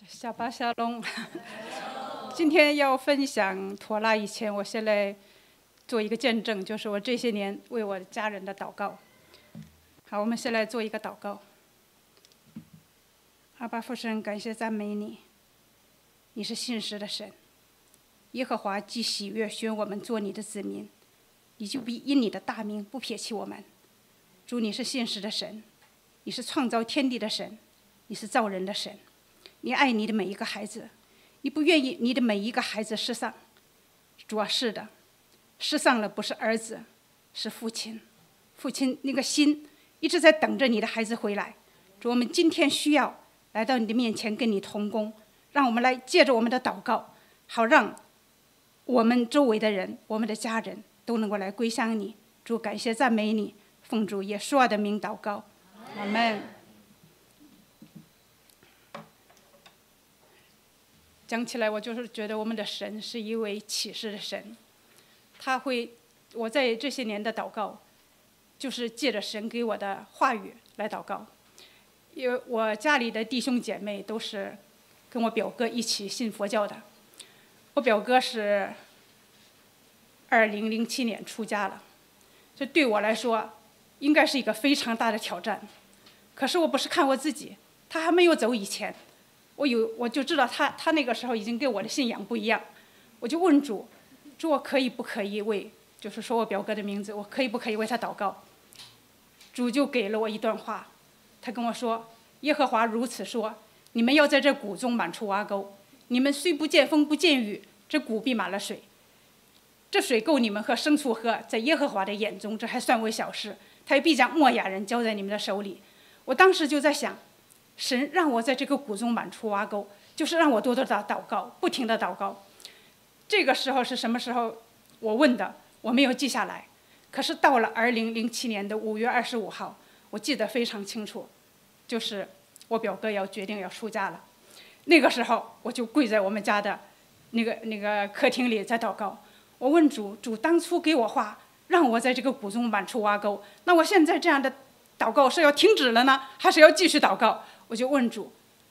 下巴沙龙，今天要分享妥拉以前，我先来做一个见证，就是我这些年为我家人的祷告。好，我们先来做一个祷告。阿爸父神，感谢赞美你，你是信实的神。耶和华既喜悦选我们做你的子民，你就必因你的大名不撇弃我们。主，你是信实的神，你是创造天地的神，你是造人的神。你爱你的每一个孩子，你不愿意你的每一个孩子失丧。主啊，是的，失丧了不是儿子，是父亲。父亲那个心一直在等着你的孩子回来。主，我们今天需要来到你的面前跟你同工，让我们来借着我们的祷告，好让我们周围的人，我们的家人都能够来归向你。主，感谢赞美你，奉主耶稣的名祷告，阿们。讲起来，我就是觉得我们的神是一位启示的神，我在这些年的祷告，就是借着神给我的话语来祷告。因为我家里的弟兄姐妹都是跟我表哥一起信佛教的，我表哥是2007年出家了，这对我来说应该是一个非常大的挑战。可是我不是看我自己，他还没有走以前。我就知道他那个时候已经跟我的信仰不一样，我就问主，我可以不可以为，就是说我表哥的名字，我可以不可以为他祷告？主就给了我一段话，他跟我说：耶和华如此说，你们要在这谷中满处挖沟，你们虽不见风不见雨，这谷必满了水，这水够你们和牲畜喝，在耶和华的眼中这还算为小事，他也必将摩亚人交在你们的手里。我当时就在想，神让我在这个谷中满处挖沟，就是让我多多的祷告，不停的祷告。这个时候是什么时候？我问的，我没有记下来。可是到了2007年的5月25号，我记得非常清楚，就是我表哥决定要出家了。那个时候我就跪在我们家的那个客厅里在祷告。我问主当初给我话，让我在这个谷中满处挖沟，那我现在这样的祷告是要停止了呢，还是要继续祷告？我就问主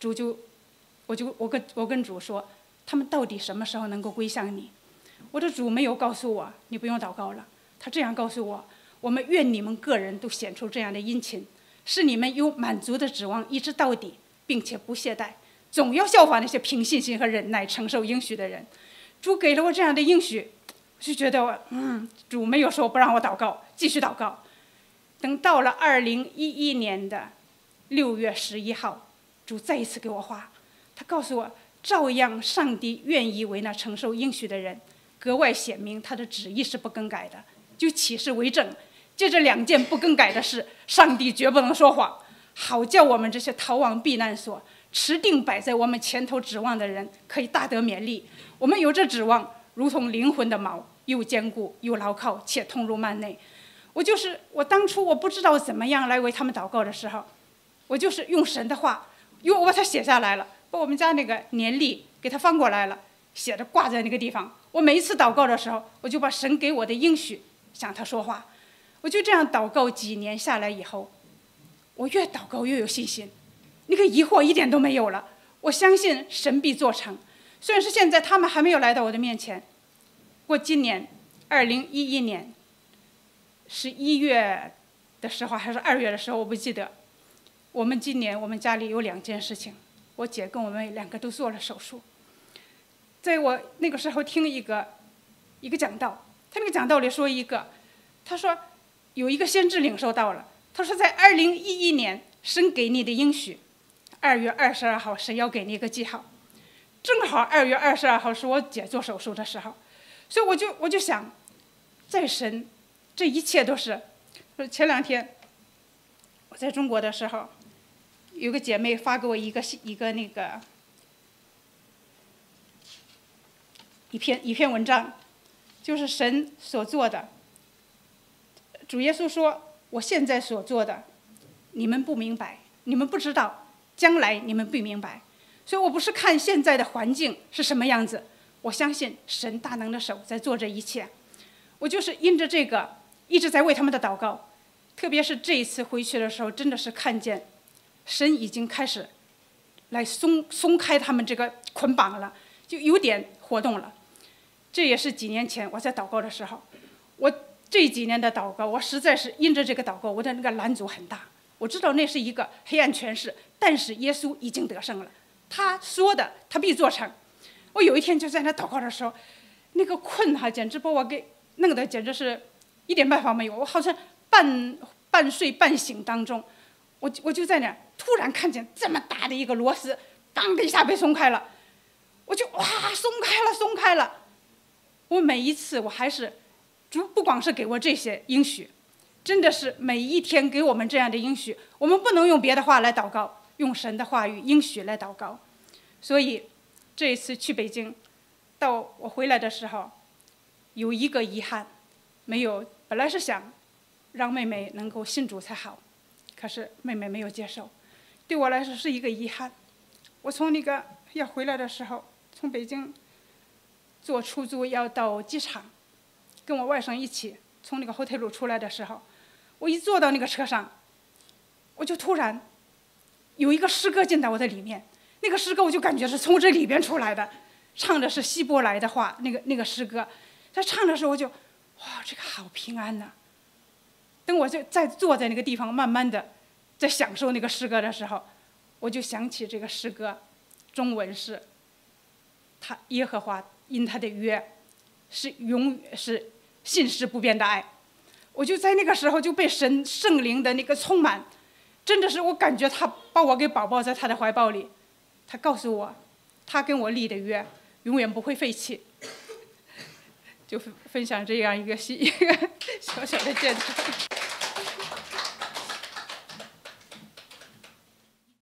我跟主说，他们到底什么时候能够归向你？我的主没有告诉我你不用祷告了，他这样告诉我：我们愿你们个人都显出这样的殷勤，使你们有满足的指望一直到底，并且不懈怠，总要效法那些凭信心和忍耐承受应许的人。主给了我这样的应许，我就觉得主没有说不让我祷告，继续祷告。等到了2011年的6月11号，主再一次给我话，他告诉我，照样上帝愿意为那承受应许的人格外显明他的旨意是不更改的，就起誓为证，借这2件不更改的事，上帝绝不能说谎，好叫我们这些逃往避难所持定摆在我们前头指望的人可以大得勉励。我们有这指望，如同灵魂的锚，又坚固又牢靠，且通入幔内。我当初我不知道怎么样来为他们祷告的时候，我就是用神的话，因为我把它写下来了，把我们家那个年历给它翻过来了，写着挂在那个地方。我每一次祷告的时候，我就把神给我的应许向他说话。我就这样祷告几年下来以后，我越祷告越有信心，那个疑惑一点都没有了。我相信神必做成。虽然是现在他们还没有来到我的面前，过今年2011年11月的时候还是2月的时候，我不记得。今年我们家里有2件事情，我姐跟我妹2个都做了手术。在我那个时候听一个讲道，他那个讲道里说他说有一个先知领受到了，他说在2011年神给你的应许，2月22号神要给你一个记号，正好2月22号是我姐做手术的时候，所以我就想，在神这一切都是。前2天我在中国的时候，有个姐妹发给我一篇文章，就是神所做的。主耶稣说，我现在所做的你们不明白，你们不知道，将来你们必明白。所以我不是看现在的环境是什么样子，我相信神大能的手在做这一切。我就是因着这个一直在为他们的祷告，特别是这一次回去的时候，真的是看见神已经开始来松开他们这个捆绑了，就有点活动了。这也是几年前我在祷告的时候，我这几年的祷告，我实在是因着这个祷告，我的那个拦阻很大。我知道那是一个黑暗权势，但是耶稣已经得胜了，他说的他必做成。我有一天就在那祷告的时候，那个困简直把我给弄得简直是一点办法没有。我好像半睡半醒当中，我就在那突然看见这么大的一个螺丝，当的一下被松开了，我就哇，松开了。我每一次我还是主不光是给我这些应许，真的是每一天给我们这样的应许，我们不能用别的话来祷告，用神的话语应许来祷告。所以这一次去北京，到我回来的时候，有一个遗憾，没有，本来是想让妹妹能够信主才好，可是妹妹没有接受，对我来说是一个遗憾。我从那个要回来的时候，从北京坐出租要到机场，跟我外甥一起从那个后退路出来的时候，我一坐到那个车上，我就突然有一个诗歌进到我的里面，那个诗歌我就感觉是从这里边出来的，唱的是希伯来的话，那个诗歌，在唱的时候我就哇，这个好平安呐。等我就再坐在那个地方，慢慢的在享受那个诗歌的时候，我就想起这个诗歌，中文是他耶和华因他的约是永远是信实不变的爱。我就在那个时候就被圣灵的那个充满，真的是我感觉他把我给抱在他的怀抱里，他告诉我他跟我立的约永远不会废弃。就分享这样一个小小的见证。